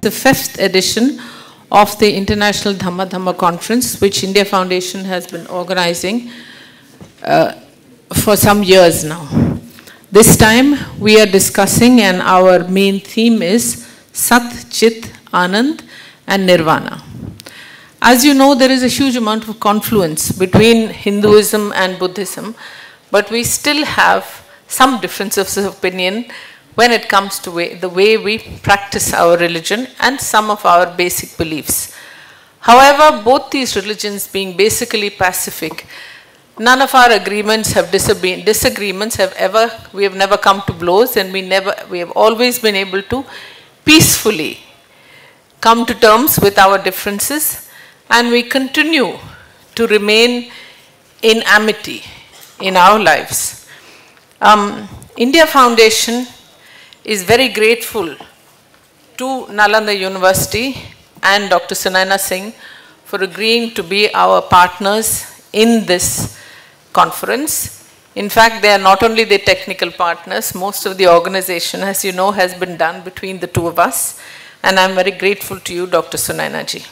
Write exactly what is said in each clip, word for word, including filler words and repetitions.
The fifth edition of the International Dharma Dhamma Conference, which India Foundation has been organizing uh, for some years now. This time we are discussing, and our main theme is Sat-Chit-Ananda and Nirvana. As you know, there is a huge amount of confluence between Hinduism and Buddhism, but we still have some differences of opinion when it comes to way, the way we practice our religion and some of our basic beliefs. However, both these religions being basically pacific, none of our agreements have disagreements have ever, we have never come to blows, and we never, we have always been able to peacefully come to terms with our differences, and we continue to remain in amity in our lives. Um, India Foundation is very grateful to Nalanda University and Doctor Sunaina Singh for agreeing to be our partners in this conference. In fact, they are not only the technical partners, most of the organization, as you know, has been done between the two of us, and I'm very grateful to you, Doctor Sunaina ji.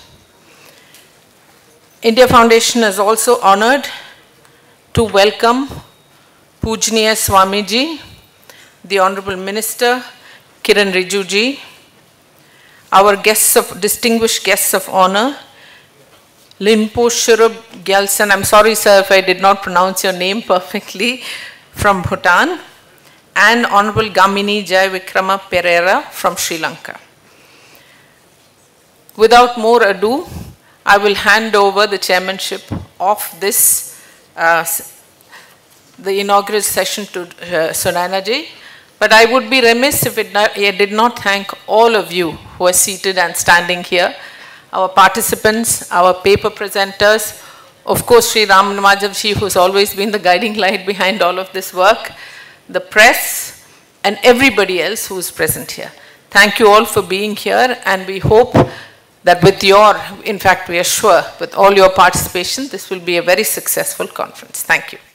India Foundation is also honored to welcome Pujniya Swamiji, the Honorable Minister Kiran Rijiju ji, our guests of, distinguished guests of honor, Limpo Shurub Gyalsan, I'm sorry sir if I did not pronounce your name perfectly, from Bhutan, and Honorable Gamini Jai Vikrama Pereira from Sri Lanka. Without more ado, I will hand over the chairmanship of this, uh, the inaugural session to uh, Sunaina ji. But I would be remiss if it not, I did not thank all of you who are seated and standing here, our participants, our paper presenters, of course Sri Ram Namajav ji, who has always been the guiding light behind all of this work, the press, and everybody else who is present here. Thank you all for being here, and we hope that with your, in fact we are sure, with all your participation, this will be a very successful conference. Thank you.